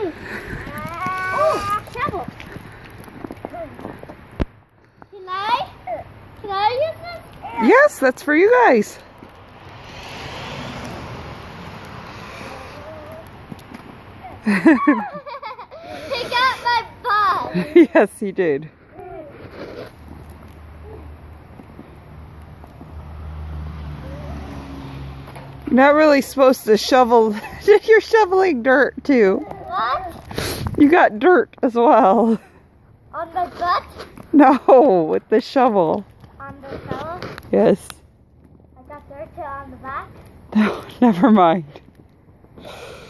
Oh, shovel. Can I use this? Yes, that's for you guys. He got my bug. Yes, he did. You're not really supposed to shovel. You're shoveling dirt too. What? You got dirt as well. On the butt? No, with the shovel. On the shovel? Yes. I got dirt on the back? No, never mind.